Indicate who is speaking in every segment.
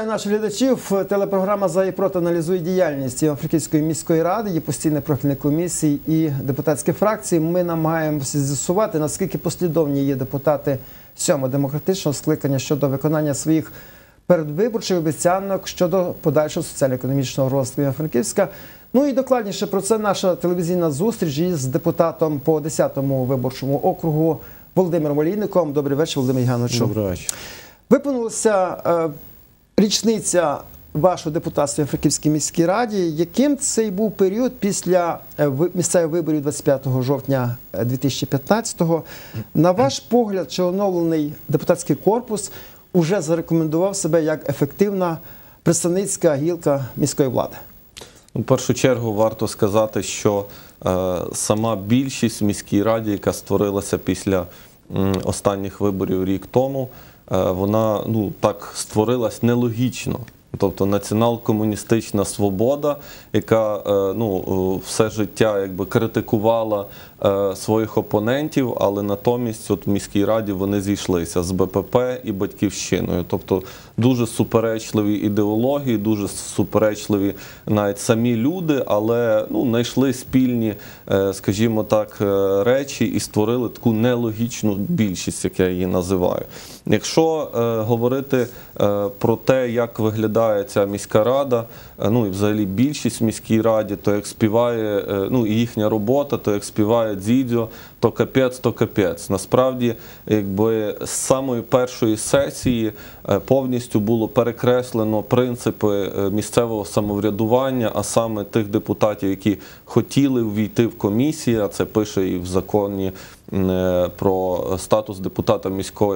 Speaker 1: Вітаю наших глядачів. Телепрограма «За і проти» аналізує діяльність Івано-Франківської міської ради, її постійних профільних комісій і депутатських фракцій. Ми намагаємося з'ясувати, наскільки послідовні є депутати 7-го демократичного скликання щодо виконання своїх передвиборчих обіцянок щодо подальшого соціально-економічного розвитку Івано-Франківська. Ну і докладніше про це наша телевізійна зустріч із депутатом по 10-му виборчому округу Володимиром Олійником. Добрий вечір, Володимир Євгеновичу.
Speaker 2: Добрий вечір.
Speaker 1: Виповнилася річниця вашого депутатства в Франківській міській раді. Яким цей був період після місцевих виборів 25 жовтня 2015-го? На ваш погляд, чи оновлений депутатський корпус уже зарекомендував себе як ефективна представницька гілка міської влади?
Speaker 2: В першу чергу варто сказати, що сама більшість в міській раді, яка створилася після останніх виборів рік тому, вона так створилась нелогічно. Тобто націонал-комуністична свобода, яка все життя критикувала своїх опонентів, але натомість в міській раді вони зійшлися з БПП і Батьківщиною. Тобто дуже суперечливі ідеології, дуже суперечливі навіть самі люди, але знайшли спільні, скажімо так, речі і створили таку нелогічну більшість, як я її називаю. Якщо говорити про те, як виглядає ця міська рада, і взагалі більшість в міській раді, то як співає, і їхня робота, то як співає Дзідзьо, то капець, то капець. Насправді, з самої першої сесії повністю було перекреслено принципи місцевого самоврядування, а саме тих депутатів, які хотіли ввійти в комісії, а це пише і в законі про статус депутата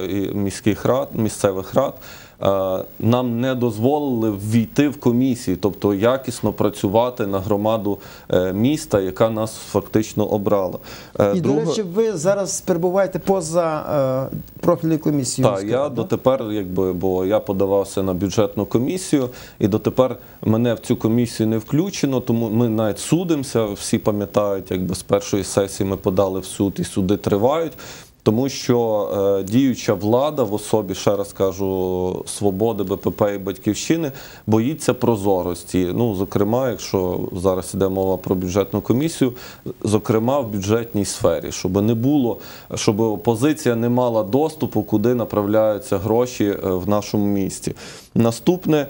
Speaker 2: місцевих рад, нам не дозволили ввійти в комісії, тобто якісно працювати на громаду міста, яка нас фактично обрала.
Speaker 1: І, до речі, ви зараз перебуваєте поза профільною комісією.
Speaker 2: Так, я дотепер, бо я подавався на бюджетну комісію, і дотепер мене в цю комісію не включено, тому ми навіть судимося, всі пам'ятають, з першої сесії ми подали в суд, і суди тривають. Тому що діюча влада в особі, ще раз кажу, Свободи, БПП і Батьківщини боїться прозорості. Зокрема, якщо зараз йде мова про бюджетну комісію, зокрема в бюджетній сфері, щоб не було, щоб опозиція не мала доступу, куди направляються гроші в нашому місті. Наступне,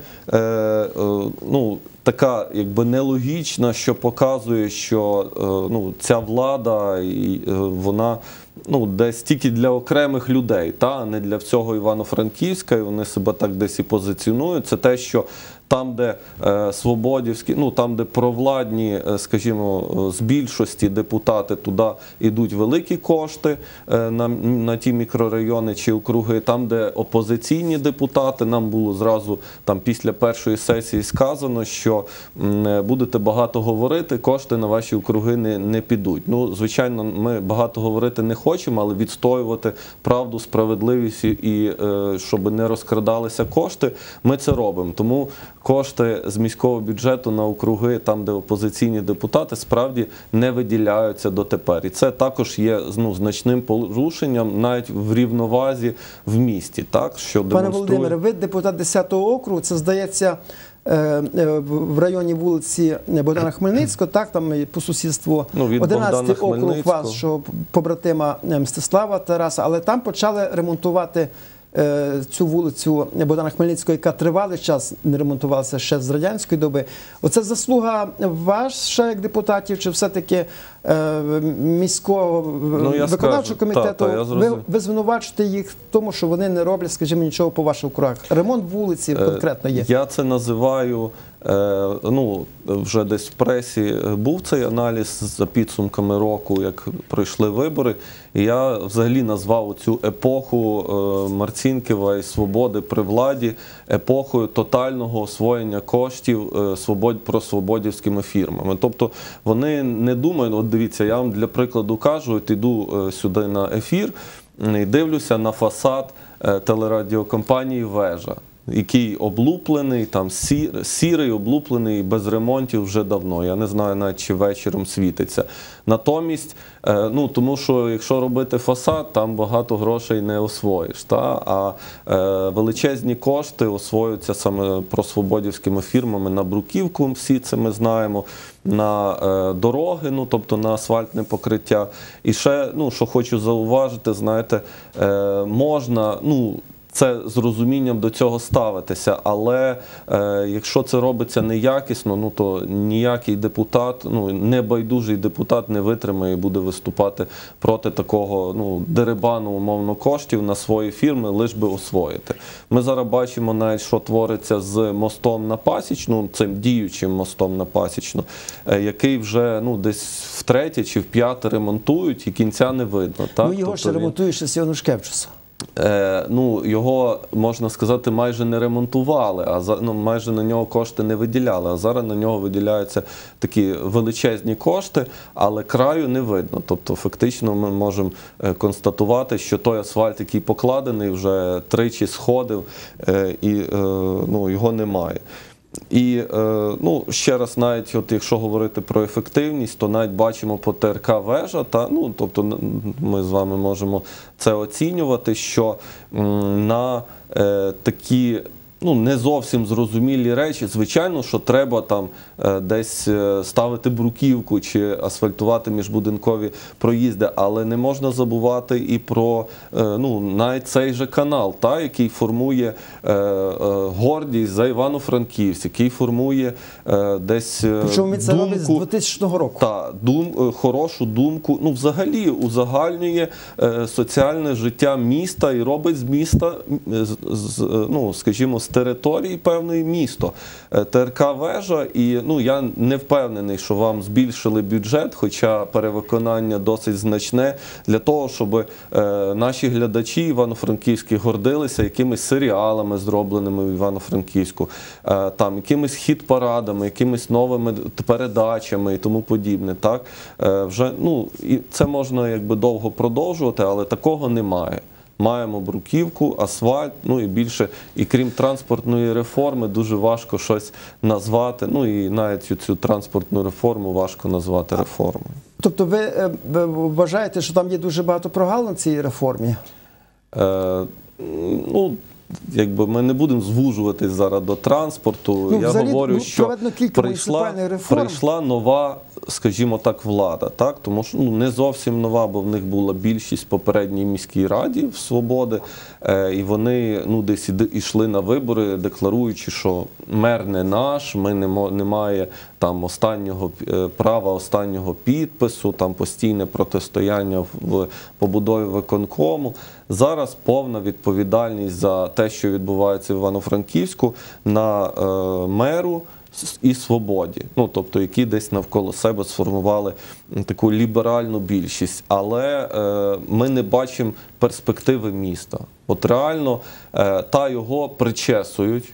Speaker 2: така нелогічна, що показує, що ця влада, вона десь тільки для окремих людей, а не для всього Івано-Франківська, і вони себе так десь і позиціонують. Це те, що там, де свободівські, там, де провладні, скажімо, з більшості депутати, туди йдуть великі кошти на ті мікрорайони чи округи. Там, де опозиційні депутати, нам було зразу після першої сесії сказано, що будете багато говорити, кошти на ваші округи не підуть. Звичайно, ми багато говорити не хочемо, але відстоювати правду, справедливість і щоб не розкрадалися кошти, ми це робимо. Тому кошти з міського бюджету на округи, там, де опозиційні депутати, справді не виділяються дотепер. І це також є значним порушенням навіть в рівновазі в місті.
Speaker 1: Пане Володимире, ви депутат 10-го округу, це, здається, в районі вулиці Богдана Хмельницького, там по сусідству 11-й округ вашого побратима Мстислава Тараса, але там почали ремонтувати цю вулицю Богдана Хмельницького, яка тривалий час не ремонтувалася ще з радянської доби. Оце заслуга ваша як депутатів, чи все-таки міського виконавчого комітету? Ви звинувачуєте їх в тому, що вони не роблять, скажімо, нічого по ваших округах? Ремонт вулиці конкретно є.
Speaker 2: Я це називаю, вже десь в пресі був цей аналіз за підсумками року, як пройшли вибори. І я взагалі назвав цю епоху Марцінківа і Свободи при владі епохою тотального освоєння коштів просвободівськими фірмами. Тобто вони не думають, дивіться, я вам для прикладу кажу, йду сюди на ефір і дивлюся на фасад телерадіокомпанії «Вежа». який облуплений, там сірий, облуплений, без ремонтів вже давно. Я не знаю навіть, чи вечором світиться. Натомість, ну, тому що якщо робити фасад, там багато грошей не освоїш. А величезні кошти освоюються саме просвободівськими фірмами на бруківку, всі це ми знаємо, на дороги, ну, тобто на асфальтне покриття. І ще, ну, що хочу зауважити, знаєте, можна, ну, це з розумінням до цього ставитися, але якщо це робиться неякісно, ну, то ніякий депутат, ну, небайдужий депутат не витримає і буде виступати проти такого, ну, дерибану, умовно, коштів на свої фірми, лиш би освоїти. Ми зараз бачимо навіть, що твориться з мостом на Пасічну, цим діючим мостом на Пасічну, який вже, ну, десь втретє чи вп'яте ремонтують і кінця не видно. Так?
Speaker 1: Ну, його ще ремонтують ще з Янушкевичуса.
Speaker 2: Ну, його, можна сказати, майже не ремонтували, ну, майже на нього кошти не виділяли, а зараз на нього виділяються такі величезні кошти, але краю не видно. Тобто, фактично, ми можемо констатувати, що той асфальт, який покладений, вже тричі сходив, і ну, його немає. І, ну, ще раз, навіть от якщо говорити про ефективність, то навіть бачимо по ТРК «Вежа», ну, тобто ми з вами можемо це оцінювати, що на такі, ну, не зовсім зрозумілі речі, звичайно, що треба там десь ставити бруківку чи асфальтувати міжбудинкові проїзди, але не можна забувати і про, ну, навіть цей же канал, який формує гордість за Івано-Франківськ, який формує десь
Speaker 1: причому це робить з 2000 року.
Speaker 2: Так, хорошу думку, ну, взагалі узагальнює соціальне життя міста і робить з міста, ну, скажімо, з території певної місто. ТРК «Вежа», і, ну, я не впевнений, що вам збільшили бюджет, хоча перевиконання досить значне, для того, щоб наші глядачі івано-франківські гордилися якимись серіалами, зробленими в Івано-Франківську, там, якимись хіт-парадами, якимись новими передачами і тому подібне. Так? Вже, ну, і це можна якби довго продовжувати, але такого немає. Маємо бруківку, асфальт, ну і більше, і крім транспортної реформи, дуже важко щось назвати, ну і навіть цю транспортну реформу важко назвати реформою.
Speaker 1: Тобто ви вважаєте, що там є дуже багато прогалин в цій реформі?
Speaker 2: Ну, якби ми не будемо звужуватись зараз до транспорту. Ну, я говорю, що прийшла нова, скажімо так, влада. Так? Тому що, ну, не зовсім нова, бо в них була більшість в попередній міській раді в «Свободи», і вони, ну, десь йшли на вибори, декларуючи, що мер не наш, немає там права останнього підпису, там постійне протистояння в побудові виконкому. Зараз повна відповідальність за те, що відбувається в Івано-Франківську, на меру і «Свободі», ну, тобто, які десь навколо себе сформували таку ліберальну більшість. Але ми не бачимо перспективи міста. От реально, його причесують.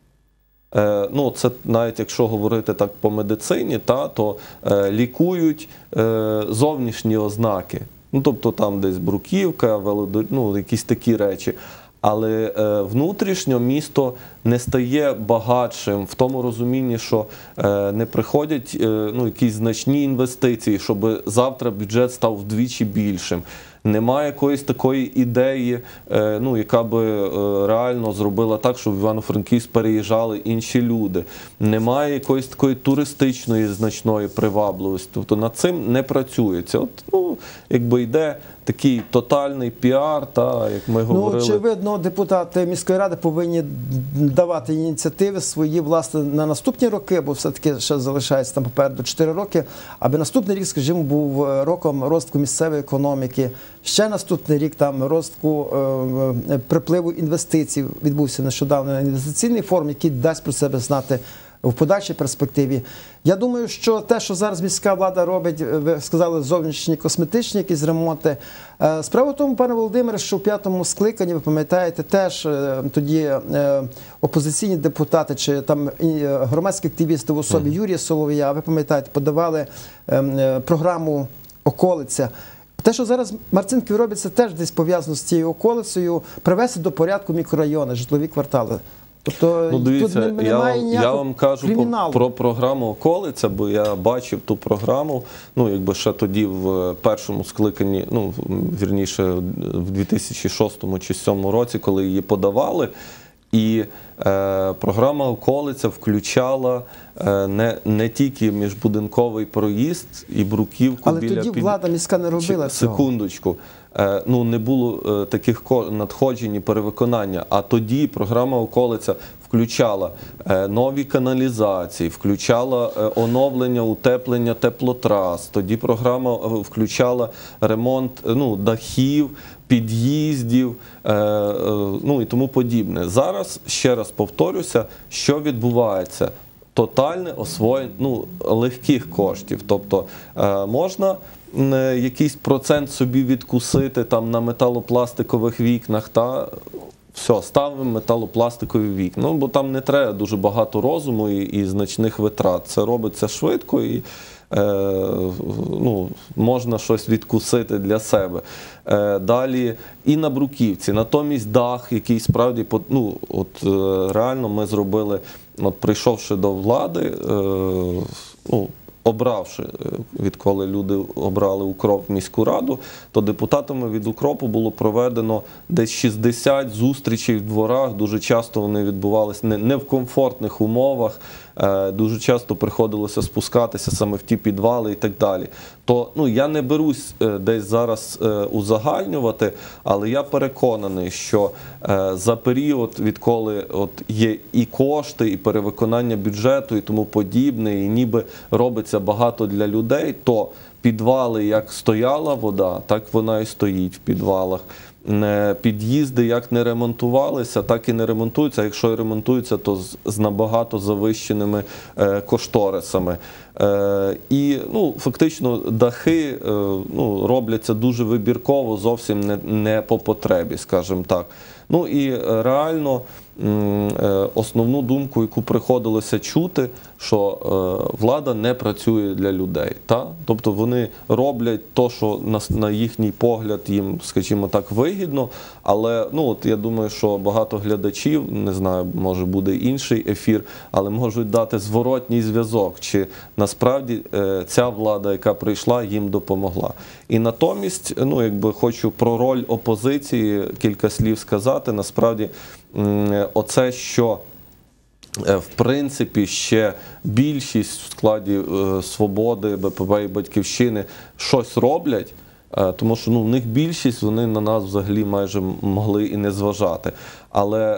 Speaker 2: Ну, це навіть якщо говорити так по медицині, то лікують зовнішні ознаки. Ну, тобто там десь бруківка, ну, якісь такі речі. Але внутрішньо місто не стає багатшим в тому розумінні, що не приходять, ну, якісь значні інвестиції, щоб завтра бюджет став вдвічі більшим. Немає якоїсь такої ідеї, ну, яка би реально зробила так, щоб в Івано-Франківськ переїжджали інші люди. Немає якоїсь такої туристичної значної привабливості. Тобто над цим не працюється. От, ну, якби йде такий тотальний піар, як ми говорили.
Speaker 1: Ну, очевидно, депутати міської ради повинні давати ініціативи свої, власне, на наступні роки, бо все-таки ще залишається там попереду 4 роки, аби наступний рік, скажімо, був роком розвитку місцевої економіки, ще наступний рік там розвитку припливу інвестицій, відбувся нещодавно інвестиційний форум, який дасть про себе знати в подальшій перспективі. Я думаю, що те, що зараз міська влада робить, ви сказали, зовнішні косметичні якісь ремонти. Справа в тому, пане Володимире, що в 5-му скликанні, ви пам'ятаєте, теж тоді опозиційні депутати чи там громадські активісти в особі Юрія Солов'я, ви пам'ятаєте, подавали програму «Околиця». Те, що зараз Марцинків робиться, теж десь пов'язано з цією околицею, привести до порядку мікрорайони, житлові квартали. Тобто
Speaker 2: ну, дивіться,
Speaker 1: тут немає
Speaker 2: я вам кажу про програму «Околиця», бо я бачив ту програму, ну, якби ще тоді в першому скликанні, ну, вірніше, в 2006 чи 2007 році, коли її подавали. І програма «Околиця» включала не тільки міжбудинковий проїзд і бруківку
Speaker 1: але біля... Але тоді влада міська не робила цього.
Speaker 2: Секундочку. Ну, не було таких надходжень і перевиконання. А тоді програма «Околиця» включала нові каналізації, включала оновлення, утеплення теплотрас. Тоді програма включала ремонт, ну, дахів, під'їздів, ну і тому подібне. Зараз, ще раз повторюся, що відбувається? Тотальне освоєння, ну, легких коштів. Тобто можна якийсь процент собі відкусити там на металопластикових вікнах, та все, ставимо металопластикові вікна. Ну, бо там не треба дуже багато розуму і значних витрат. Це робиться швидко і ну, можна щось відкусити для себе. Далі і на бруківці. Натомість дах, який справді, ну, от реально ми зробили, от прийшовши до влади, ну, обравши, відколи люди обрали «Укроп» в міську раду, то депутатами від «Укропу» було проведено десь 60 зустрічей в дворах. Дуже часто вони відбувалися не в комфортних умовах, дуже часто приходилося спускатися саме в ті підвали і так далі. То, ну, я не берусь десь зараз узагальнювати, але я переконаний, що за період, відколи от є і кошти, і перевиконання бюджету, і тому подібне, і ніби робиться багато для людей, то підвали, як стояла вода, так вона і стоїть в підвалах. Під'їзди як не ремонтувалися, так і не ремонтуються. А якщо і ремонтуються, то з набагато завищеними кошторисами. І, ну, фактично дахи, ну, робляться дуже вибірково, зовсім не по потребі, скажімо так. Ну і реально основну думку, яку приходилося чути, що влада не працює для людей. Та? Тобто вони роблять те, що на їхній погляд їм, скажімо так, вигідно, але, ну, от я думаю, що багато глядачів, не знаю, може буде інший ефір, але можуть дати зворотній зв'язок, чи насправді ця влада, яка прийшла, їм допомогла. І натомість, ну, якби хочу про роль опозиції кілька слів сказати. Насправді, оце, що в принципі ще більшість в складі «Свободи», БПП і «Батьківщини» щось роблять, тому що, ну, в них більшість, вони на нас взагалі майже могли і не зважати. Але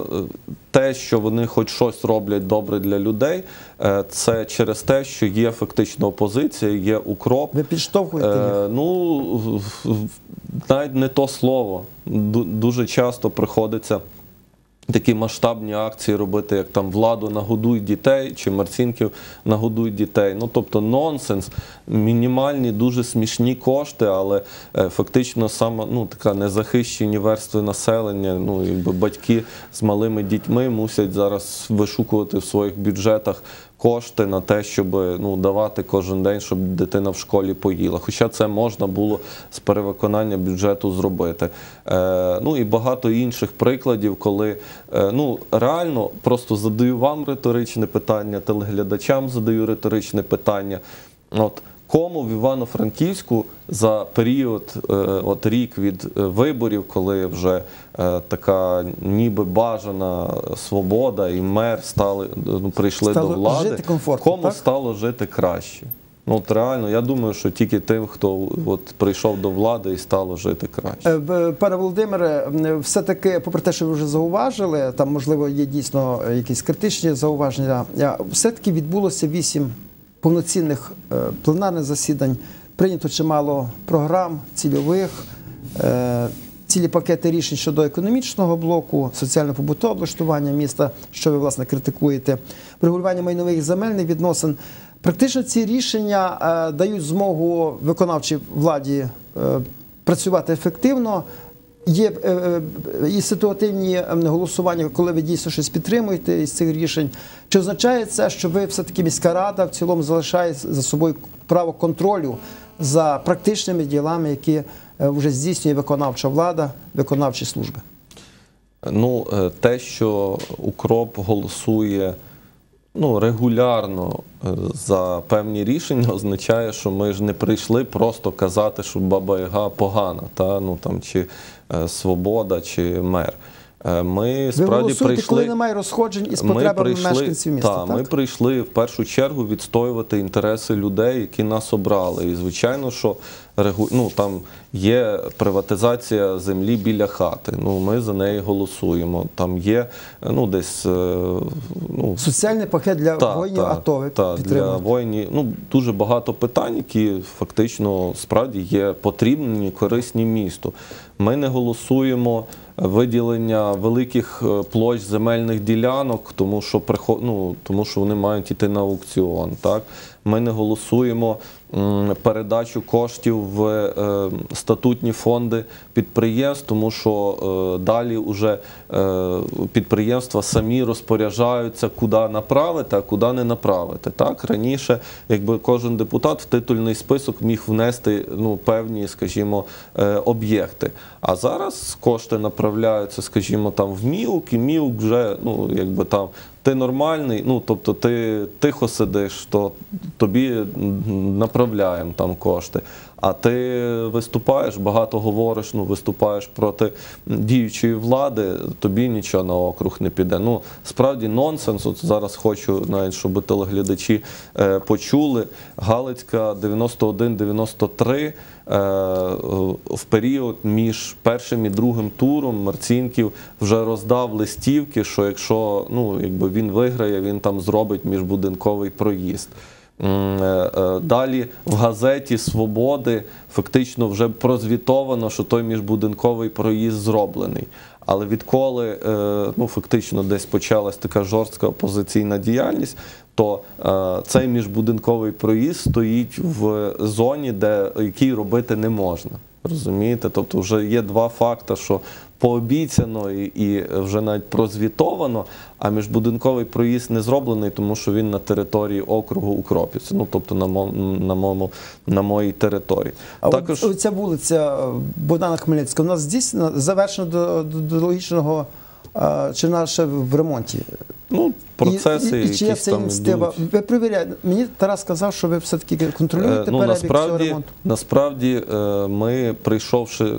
Speaker 2: те, що вони хоч щось роблять добре для людей, це через те, що є фактично опозиція, є «Укроп».
Speaker 1: Ви підштовхуєте їх?
Speaker 2: Ну, навіть не то слово. Дуже часто приходиться такі масштабні акції робити, як там «Владу, нагодуй дітей» чи «Марцінків, нагодуй дітей». Ну, тобто нонсенс, мінімальні, дуже смішні кошти, але фактично саме, ну, така незахищені верстви населення, ну, якби батьки з малими дітьми мусять зараз вишукувати в своїх бюджетах кошти на те, щоб, ну, давати кожен день, щоб дитина в школі поїла. Хоча це можна було з перевиконання бюджету зробити. Ну і багато інших прикладів, коли, ну, реально, просто задаю вам риторичне питання, телеглядачам задаю риторичне питання. От, кому в Івано-Франківську за період, от рік від виборів, коли вже така ніби бажана свобода і мер прийшли до влади, кому стало жити краще? Ну, от реально, я думаю, що тільки тим, хто от прийшов до влади і стало жити краще.
Speaker 1: Пане Володимире, все-таки, попри те, що ви вже зауважили, там, можливо, є дійсно якісь критичні зауваження, все-таки відбулося 8 повноцінних пленарних засідань, прийнято чимало програм, цільових, цілі пакети рішень щодо економічного блоку, соціально-побутового облаштування міста, що ви, власне, критикуєте, врегулювання майнових і земельних відносин. Практично ці рішення дають змогу виконавчій владі працювати ефективно. Є і ситуативні голосування, коли ви дійсно щось підтримуєте із цих рішень. Чи означає це, що ви все-таки міська рада в цілому залишає за собою право контролю за практичними ділами, які вже здійснює виконавча влада, виконавчі служби?
Speaker 2: Ну, те, що УКРОП голосує регулярно за певні рішення, означає, що ми ж не прийшли просто казати, що Баба-Яга погана, чи Свобода, чи мер. Ми справді прийшли,
Speaker 1: коли немає розходжень із потребами мешканців міста, так?
Speaker 2: Ми прийшли в першу чергу відстоювати інтереси людей, які нас обрали. І звичайно, що там є приватизація землі біля хати. Ми за неї голосуємо. Там є десь
Speaker 1: соціальний пакет для воїнів АТО.
Speaker 2: Для воїнів. Дуже багато питань, які фактично справді є потрібні, корисні місту. Ми не голосуємо виділення великих площ земельних ділянок, тому що вони мають йти на аукціон. Так? Ми не голосуємо передачу коштів в статутні фонди підприємств, тому що далі вже підприємства самі розпоряджаються, куди направити, а куди не направити. Так? Раніше, якби кожен депутат в титульний список міг внести певні, скажімо, об'єкти. А зараз кошти направляються, скажімо, там в МІУК, і МІУК вже, ти нормальний, тобто ти тихо сидиш, то тобі направляємо там кошти. А ти виступаєш, багато говориш, виступаєш проти діючої влади, тобі нічого на округ не піде. Справді нонсенс. От зараз хочу, навіть, щоб телеглядачі почули. Галицька 91-93 в період між першим і другим туром Марцінків вже роздав листівки, що якщо він виграє, він там зробить міжбудинковий проїзд. Далі в газеті «Свободи» фактично вже прозвітовано, що той міжбудинковий проїзд зроблений. Але відколи фактично десь почалась така жорстка опозиційна діяльність, то цей міжбудинковий проїзд стоїть в зоні, який робити не можна. Розумієте? Тобто вже є два факти, що пообіцяно і вже навіть прозвітовано, а міжбудинковий проїзд не зроблений, тому що він на території округу Укропівці, тобто на моїй території.
Speaker 1: А також ця вулиця Богдана Хмельницького, у нас дійсно завершена до логічного, чи вона ще в ремонті?
Speaker 2: Процеси, якісь там ідуть.
Speaker 1: Ви перевіряєте. Мені Тарас сказав, що ви все-таки контролюєте перебіг цього ремонту.
Speaker 2: Насправді, ми, прийшовши,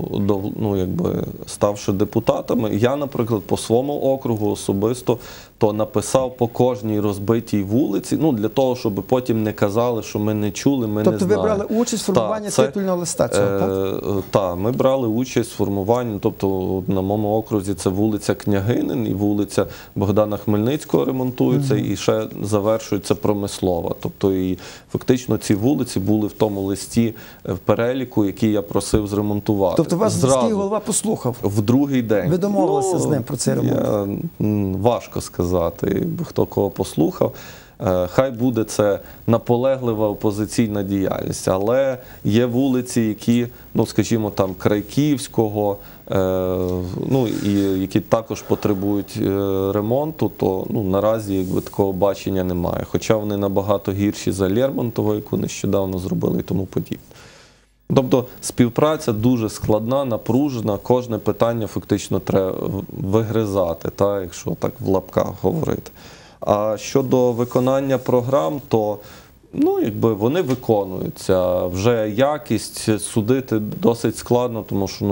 Speaker 2: ставши депутатами, я, наприклад, по своєму округу особисто, то написав по кожній розбитій вулиці, для того, щоб потім не казали, що ми не чули, ми не знаємо.
Speaker 1: Тобто ви брали участь в формуванні титульного листа цього, так?
Speaker 2: Так, ми брали участь в формуванні, тобто на моєму окрузі це вулиця Княгинин і вулиця Богдана Хмельницького ремонтуються, і ще завершується Промислова. Тобто і фактично ці вулиці були в тому листі, в переліку, який я просив зремонтувати.
Speaker 1: Тобто вас міський голова послухав?
Speaker 2: В другий день.
Speaker 1: Ви домовилися з ним про цей ремонт?
Speaker 2: Важко сказати, хто кого послухав. Хай буде це наполеглива опозиційна діяльність, але є вулиці, які, скажімо, там Крайківського, і які також потребують ремонту, то наразі такого бачення немає. Хоча вони набагато гірші за Лермонтово, яку нещодавно зробили і тому подібне. Тобто співпраця дуже складна, напружена, кожне питання фактично треба вигризати, якщо так в лапках говорити. А щодо виконання програм, то вони виконуються. Вже якість судити досить складно, тому що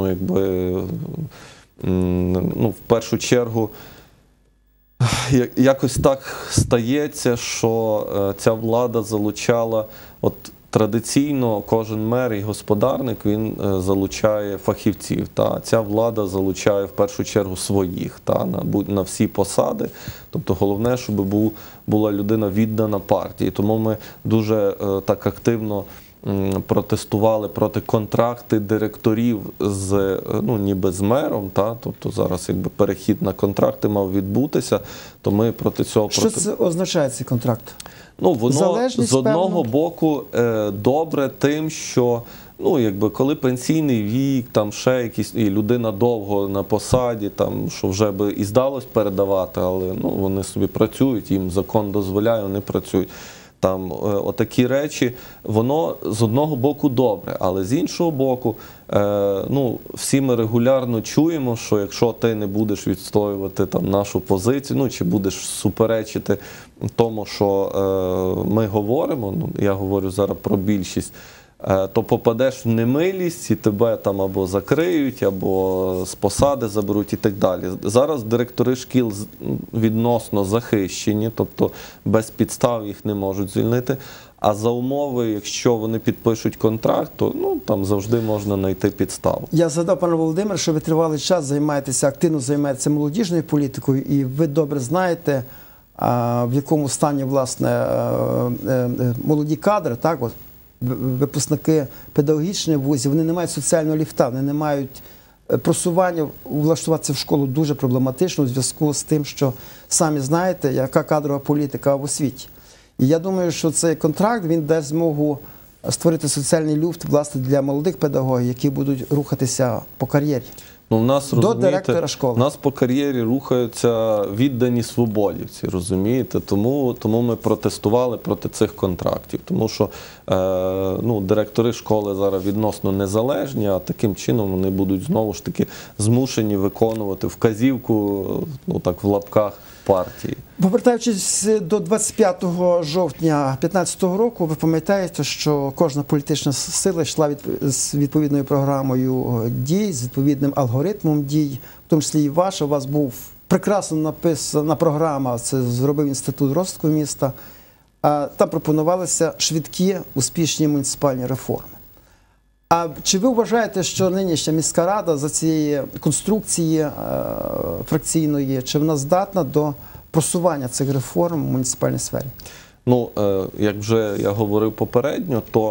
Speaker 2: в першу чергу якось так стається, що ця влада залучала, традиційно кожен мер і господарник, він залучає фахівців. Ця влада залучає в першу чергу своїх на всі посади. Тобто головне, щоб була людина віддана партії. Тому ми дуже так активно протестували проти контракти директорів ніби з мером. Тобто зараз перехід на контракти мав відбутися, то ми проти цього...
Speaker 1: Що це означає, цей контракт?
Speaker 2: Воно з одного боку добре тим, що коли пенсійний вік, там ще якісь, і людина довго на посаді, що вже би і здалось передавати, але вони собі працюють, їм закон дозволяє, вони працюють. там отакі речі, воно з одного боку добре, але з іншого боку, ну, всі ми регулярно чуємо, що якщо ти не будеш відстоювати там нашу позицію, ну, чи будеш суперечити тому, що ми говоримо, ну, я говорю зараз про більшість, то попадеш в немилість і тебе там або закриють, або з посади заберуть і так далі. Зараз директори шкіл відносно захищені, тобто без підстав їх не можуть звільнити. А за умови, якщо вони підпишуть контракт, то ну, там завжди можна знайти підставу.
Speaker 1: Я згадав, пане Володимире, що ви тривалий час займаєтеся, активно займаєтеся молодіжною політикою, і ви добре знаєте, в якому стані, власне, молоді кадри, так, от, випускники педагогічних вузів, вони не мають соціального ліфта, вони не мають просування, влаштуватися в школу дуже проблематично у зв'язку з тим, що самі знаєте, яка кадрова політика в освіті. І я думаю, що цей контракт, він дасть змогу створити соціальний люфт, власне, для молодих педагогів, які будуть рухатися по кар'єрі.
Speaker 2: Ну, в нас,
Speaker 1: до директора школи.
Speaker 2: У нас по кар'єрі рухаються віддані свободівці, розумієте? Тому ми протестували проти цих контрактів. Тому що ну, директори школи зараз відносно незалежні, а таким чином вони будуть знову ж таки змушені виконувати вказівку, ну так в лапках, партії.
Speaker 1: Повертаючись до 25 жовтня 2015 року, ви пам'ятаєте, що кожна політична сила йшла з відповідною програмою дій, з відповідним алгоритмом дій, в тому числі і ваша. У вас був прекрасно написана програма, це зробив Інститут розвитку міста. Там пропонувалися швидкі, успішні муніципальні реформи. А чи ви вважаєте, що нинішня міська рада за цієї конструкції фракційної, чи вона здатна до просування цих реформ в муніципальній сфері?
Speaker 2: Ну, як вже я говорив попередньо, то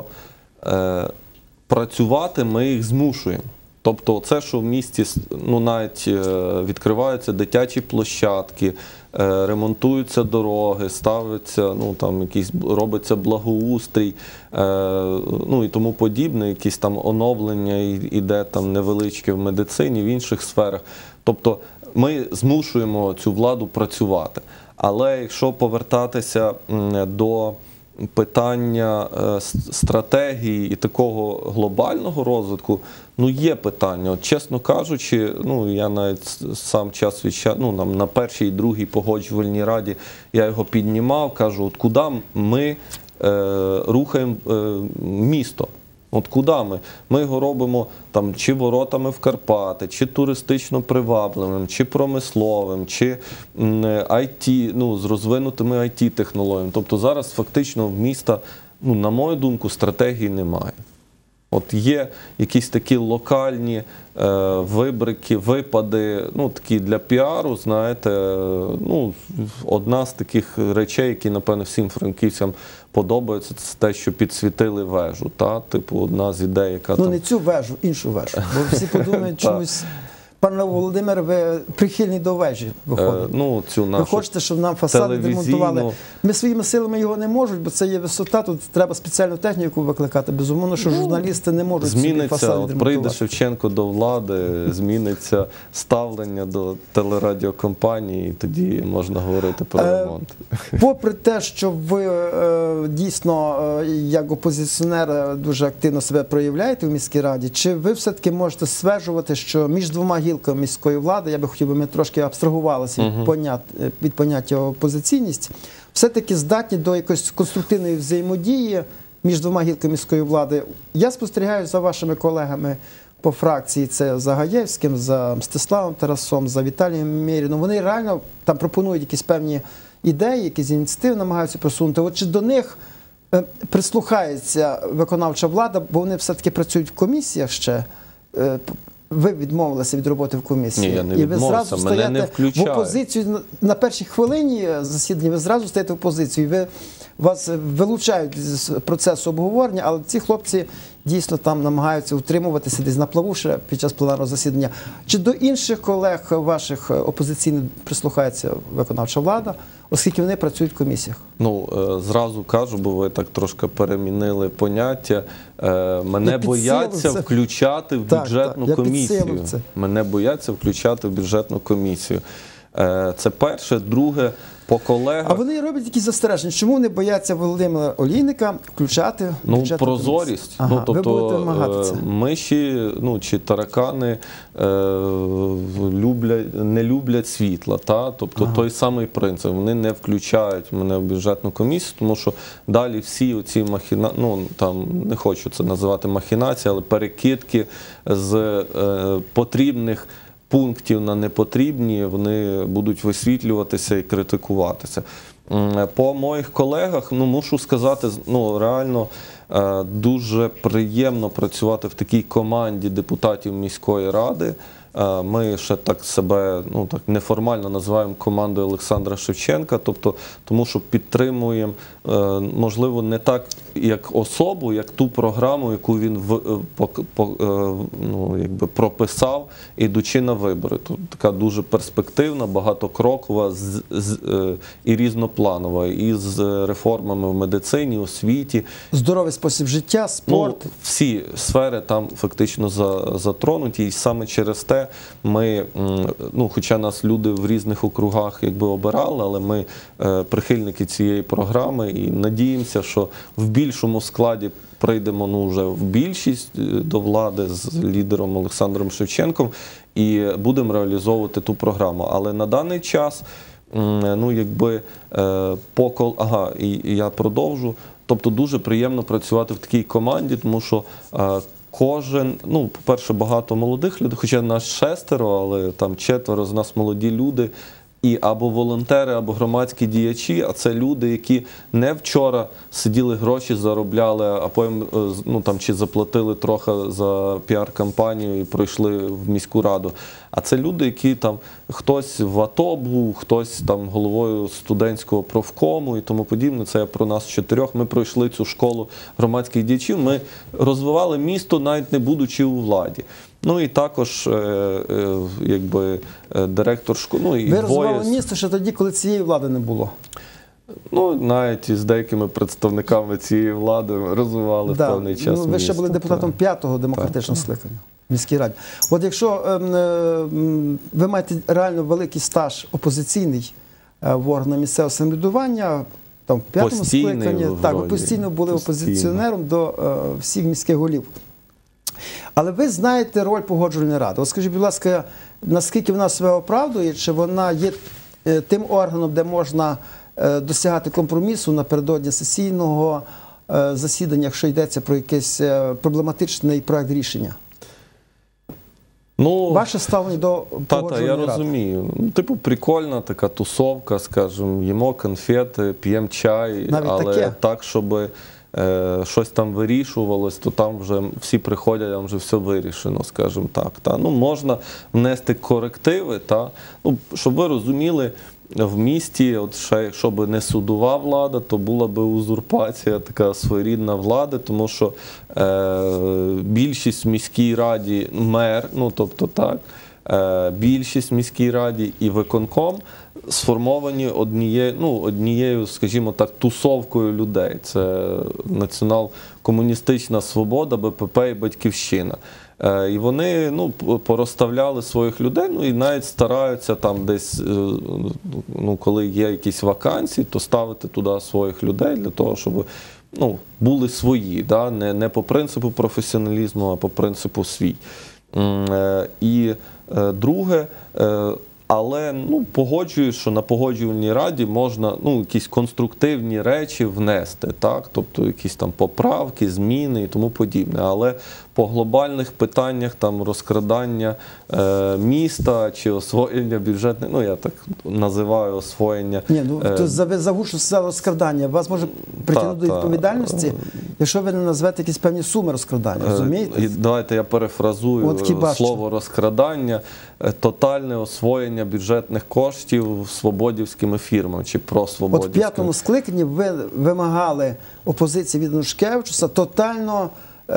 Speaker 2: працювати ми їх змушуємо. Тобто це, що в місті ну, навіть відкриваються дитячі площадки, ремонтуються дороги, ставиться, ну, там, якийсь, робиться благоустрій, ну, і тому подібне, якісь там оновлення іде там невеличке в медицині, в інших сферах. Тобто ми змушуємо цю владу працювати. Але якщо повертатися до питання стратегії і такого глобального розвитку, ну є питання. От, чесно кажучи, ну я навіть сам час від часу, ну на першій і другій погоджувальній раді я його піднімав, кажу, от куди ми рухаємо місто? От куди ми? Ми його робимо там чи воротами в Карпати, чи туристично привабливим, чи промисловим, чи IT, ну, з розвинутими IT-технологіями. Тобто зараз фактично в міста, ну, на мою думку, стратегії немає. От є якісь такі локальні вибрики, випади, ну, такі для піару, знаєте, ну, одна з таких речей, які, напевно, всім франківцям подобаються, це те, що підсвітили вежу, та? Типу, одна з ідей, яка
Speaker 1: ну, там... не цю вежу, іншу вежу, бо всі подумають чомусь... Пане Володимире, ви прихильні до вежі виходите.
Speaker 2: Ну, цю нашу
Speaker 1: ви хочете, щоб нам фасади демонтували. Ми своїми силами його не можуть, бо це є висота, тут треба спеціальну техніку викликати. Безумовно, що журналісти не можуть собі фасади демонтувати.
Speaker 2: Прийде Шевченко до влади, зміниться ставлення до телерадіокомпанії, і тоді можна говорити про ремонт.
Speaker 1: Попри те, що ви дійсно, як опозиціонер, дуже активно себе проявляєте в міській раді, чи ви все-таки можете стверджувати, що між двома гілками міської влади, я би хотів, би ми трошки абстрагувалися від поняття опозиційність, все-таки здатні до якоїсь конструктивної взаємодії між двома гілками міської влади. Я спостерігаю за вашими колегами по фракції, це за Гаєвським, за Мстиславом Тарасом, за Віталієм Мєріном. Вони реально там пропонують якісь певні ідеї, якісь ініціативи намагаються просунути. От чи до них прислухається виконавча влада, бо вони все-таки працюють в комісіях ще. Ви відмовилися від роботи в комісії.
Speaker 2: Ні, я не відмовився,
Speaker 1: і ви зразу стаєте в опозицію. На першій хвилині засідання ви зразу стаєте в опозицію. Вас вилучають з процесу обговорення, але ці хлопці дійсно там намагаються утримуватися десь на плаву ще під час пленарного засідання. Чи до інших колег ваших опозиційних прислухається виконавча влада, оскільки вони працюють в комісіях?
Speaker 2: Ну, зразу кажу, бо ви так трошки перемінили поняття. Мене бояться включати в бюджетну комісію. Мене бояться включати в бюджетну комісію. Це перше. Друге, по колегах.
Speaker 1: А вони роблять якісь застереження. Чому вони бояться Володимира Олійника включати бюджетну
Speaker 2: прозорість.
Speaker 1: Ага, ви будете вимагати це.
Speaker 2: Миші чи таракани не люблять світла. Тобто той самий принцип. Вони не включають мене в бюджетну комісію, тому що далі всі оці не хочу це називати махінації, але перекидки з потрібних пунктів на непотрібні, вони будуть висвітлюватися і критикуватися. По моїх колегах, мушу сказати, реально дуже приємно працювати в такій команді депутатів міської ради. Ми ще так себе неформально називаємо командою Олександра Шевченка, тому що підтримуємо, можливо, не так як особу, як ту програму, яку він прописав, ідучи на вибори. Тут така дуже перспективна, багатокрокова і різнопланова, і з реформами в медицині, освіті.
Speaker 1: Здоровий спосіб життя, спорт.
Speaker 2: Всі сфери там фактично затронуті, і саме через те ми, хоча нас люди в різних округах обирали, але ми прихильники цієї програми і надіємося, що в більшому складі прийдемо вже в більшість до влади з лідером Олександром Шевченком і будемо реалізовувати ту програму. Але на даний час, і я продовжу, тобто дуже приємно працювати в такій команді, тому що кожен, по-перше, багато молодих людей, хоча нас 6, але там 4 з нас молоді люди, і або волонтери, або громадські діячі, а це люди, які не вчора сиділи, гроші заробляли, а потім чи заплатили трохи за піар-кампанію і пройшли в міську раду. А це люди, які там, хтось в АТО був, хтось там головою студентського профкому і тому подібне. Це я про нас 4. Ми пройшли цю школу громадських діячів, ми розвивали місто, навіть не будучи у владі. І також, директор школи.
Speaker 1: Ви розвивали місто ще тоді, коли цієї влади не було?
Speaker 2: Навіть з деякими представниками цієї влади розвивали в певний час місто.
Speaker 1: Ви ще були депутатом 5-го демократичного скликання в міській раді. От якщо ви маєте реально великий стаж опозиційний в органах місцевого самоврядування, там в 5-му скликанні, ви постійно були опозиціонером до всіх міських голів. Але ви знаєте роль погоджувальної ради. От скажіть, будь ласка, наскільки вона себе оправдує, чи вона є тим органом, де можна досягати компромісу напередодні сесійного засідання, якщо йдеться про якийсь проблематичний проект рішення? Ваше ставлення до погоджувальної ради?
Speaker 2: Я розумію. Прикольна така тусовка, скажімо, їмо конфети, п'ємо чай, але так, щоб щось там вирішувалось, то там вже всі приходять, там вже все вирішено, скажімо так. Можна внести корективи, щоб ви розуміли, в місті, якщо б не судова влада, то була б узурпація, така своєрідна влади, тому що більшість в міській раді, мер, більшість в міській раді і виконком сформовані однією, скажімо так, тусовкою людей. Це Націонал-комуністична свобода, БПП і Батьківщина. І вони порозставляли своїх людей, і навіть стараються там десь, коли є якісь вакансії, то ставити туди своїх людей для того, щоб були свої, не по принципу професіоналізму, а по принципу свій. І друге, але погоджуюсь, що на погоджувальній раді можна якісь конструктивні речі внести, тобто якісь там поправки, зміни і тому подібне. Але по глобальних питаннях розкрадання міста чи освоєння бюджетних, я так називаю освоєння.
Speaker 1: Загушу сказав розкрадання. Вас може притягнути до відповідальності, якщо ви не назвете якісь певні суми розкрадання, розумієте?
Speaker 2: Давайте я перефразую слово розкрадання. Тотальне освоєння бюджетних коштів свободівськими фірмами чи просвободівськими.
Speaker 1: От в 5-му скликанні ви вимагали опозиції від Анушкевичуса тотально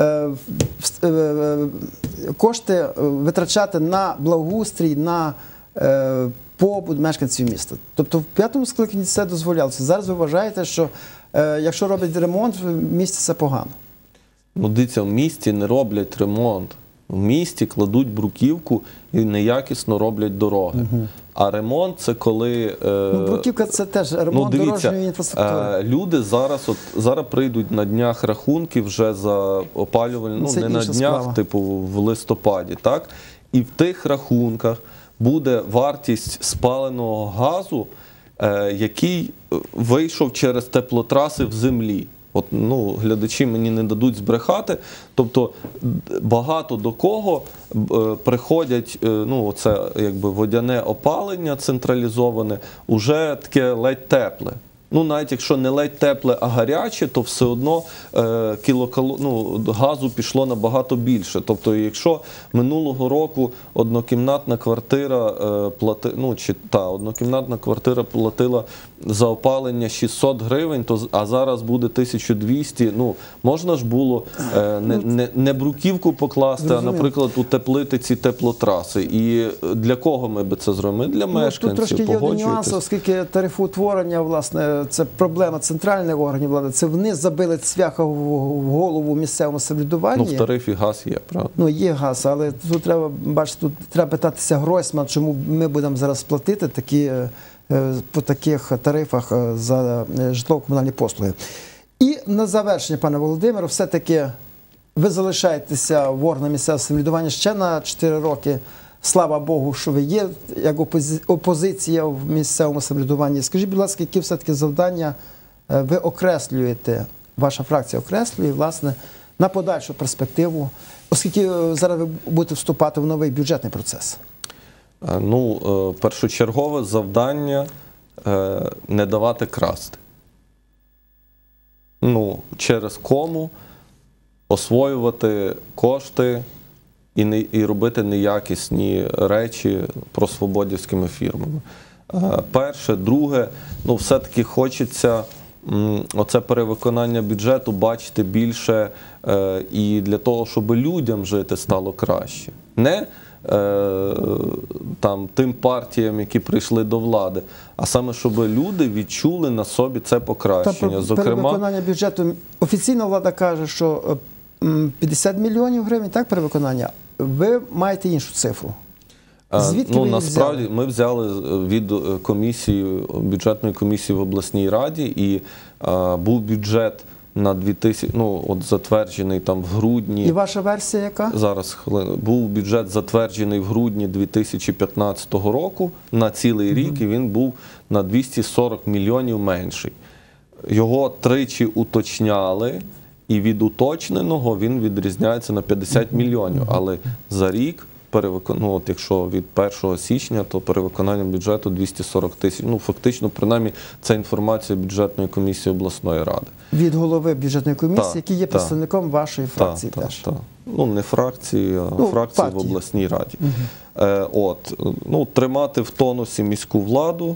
Speaker 1: кошти витрачати на благоустрій, на побут мешканців міста. Тобто в 5-му скликанні це дозволялося. Зараз ви вважаєте, що якщо роблять ремонт, в місті це погано?
Speaker 2: Дивіться, в місті не роблять ремонт. в місті кладуть бруківку і неякісно роблять дороги. А ремонт – це коли…
Speaker 1: бруківка – це теж ремонт дорожньої інфраструктури.
Speaker 2: Люди зараз прийдуть на днях рахунки вже за опалювальну, не на днях, типу в листопаді, так? І в тих рахунках буде вартість спаленого газу, який вийшов через теплотраси в землі. От, глядачі мені не дадуть збрехати. Тобто багато до кого приходять, це якби водяне опалення централізоване, уже таке ледь тепле. Навіть якщо не ледь тепле, а гаряче, то все одно газу пішло набагато більше. Тобто, якщо минулого року однокімнатна квартира платила за опалення 600 гривень, а зараз буде 1200, можна ж було не бруківку покласти, а, наприклад, утеплити ці теплотраси. І для кого ми би це зробили? Ми для мешканців.
Speaker 1: Тут трошки є один нюанс, оскільки тарифоутворення, власне, це проблема центральних органів влади. Це вони забили цвяха в голову місцевому самоврядуванні.
Speaker 2: В тарифі газ є, правда?
Speaker 1: Є газ, але тут треба, бачите, тут треба питатися Гройсман, чому ми будемо зараз платити по таких тарифах за житлово-комунальні послуги. І на завершення, пане Володимире, все-таки ви залишаєтеся в органах місцевого самоврядування ще на 4 роки. Слава Богу, що ви є, як опозиція в місцевому самоврядуванні. Скажіть, будь ласка, які все-таки завдання ви окреслюєте, ваша фракція окреслює, власне, на подальшу перспективу, оскільки зараз ви будете вступати в новий бюджетний процес?
Speaker 2: Першочергове завдання – не давати красти. Через кому освоювати кошти і робити неякісні речі просвободівськими фірмами. Перше. Друге, все-таки хочеться оце перевиконання бюджету бачити більше і для того, щоб людям жити стало краще. Не тим партіям, які прийшли до влади, а саме, щоб люди відчули на собі це покращення.
Speaker 1: Перевиконання бюджету, офіційна влада каже, що 50 мільйонів гривень, так, перевиконання? Ви маєте іншу цифру. Звідки ви її взяли?
Speaker 2: Насправді, ми взяли від бюджетної комісії в обласній раді, і був бюджет на 2000, затверджений в грудні.
Speaker 1: І ваша версія яка?
Speaker 2: Зараз, хвилину. Був бюджет затверджений в грудні 2015 року на цілий рік, і він був на 240 мільйонів менший. Його тричі уточняли, і від уточненого він відрізняється на 50 мільйонів. Але за рік, якщо від 1 січня, то перевиконанням бюджету 240 тисяч. Фактично, принаймні, це інформація бюджетної комісії обласної ради.
Speaker 1: Від голови бюджетної комісії, який є представником вашої фракції теж.
Speaker 2: Так. Не фракції, а фракції в обласній раді. Тримати в тонусі міську владу.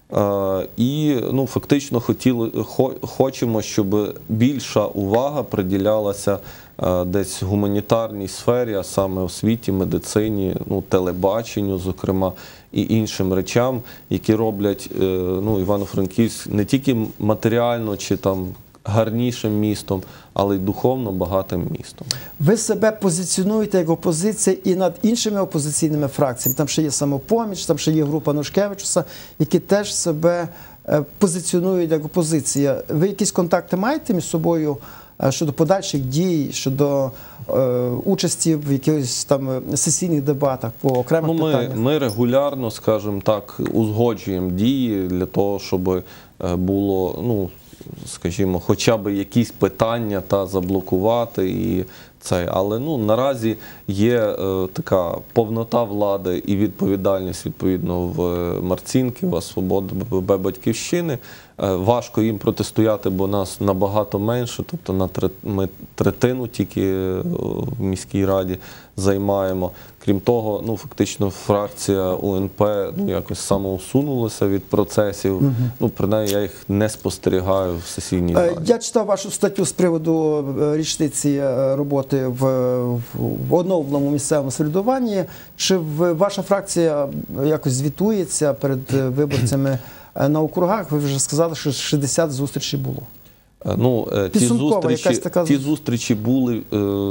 Speaker 2: І фактично хочемо, щоб більша увага приділялася десь гуманітарній сфері, а саме освіті, медицині, телебаченню, зокрема, і іншим речам, які роблять Івано-Франківськ не тільки матеріально чи гарнішим містом, але й духовно багатим містом.
Speaker 1: Ви себе позиціонуєте як опозиція і над іншими опозиційними фракціями. Там ще є «Самопоміч», там ще є група Нушкевичуса, які теж себе позиціонують як опозиція. Ви якісь контакти маєте між собою щодо подальших дій, щодо участі в якихось сесійних дебатах по окремих питаннях?
Speaker 2: Ми регулярно, скажімо так, узгоджуємо дії для того, щоб було, скажімо, хоча б якісь питання заблокувати. Але наразі є така повнота влади і відповідальність, відповідно, в Марцінківа, Свободи, ББ, Батьківщини. Важко їм протистояти, бо нас набагато менше, тобто ми третину тільки в міській раді займаємо. Крім того, фактично фракція УНП якось самоусунулася від процесів. Принаймні, я їх не спостерігаю в сесійній залі.
Speaker 1: Я читав вашу статтю з приводу річниці роботи в оновленому місцевому самоврядуванні. Чи ваша фракція якось звітується перед виборцями на округах? Ви вже сказали, що 60 зустрічей було.
Speaker 2: Ті зустрічі були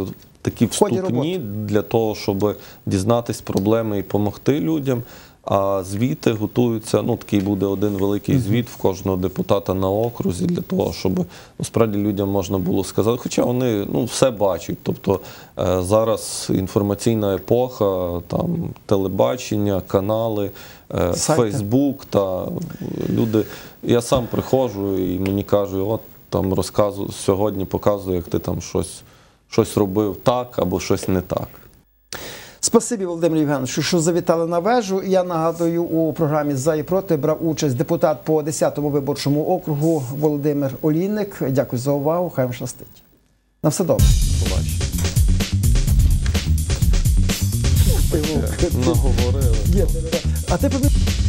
Speaker 2: такі вступні для того, щоб дізнатись проблеми і допомогти людям. А звіти готуються, ну такий буде один великий звіт в кожного депутата на окрузі для того, щоб насправді людям можна було сказати, хоча вони все бачать. Тобто зараз інформаційна епоха, там телебачення, канали, Фейсбук, та люди. Я сам приходжу і мені кажуть, от там розказую, сьогодні показую, як ти там щось робив так або щось не так.
Speaker 1: Спасибі, Володимир Євгенович, що завітали на вежу. Я нагадую, у програмі «За і проти» брав участь депутат по 10-му виборчому округу Володимир Олійник. Дякую за увагу, хай вам щастить. На все добре.
Speaker 2: Наговорили.
Speaker 1: А ти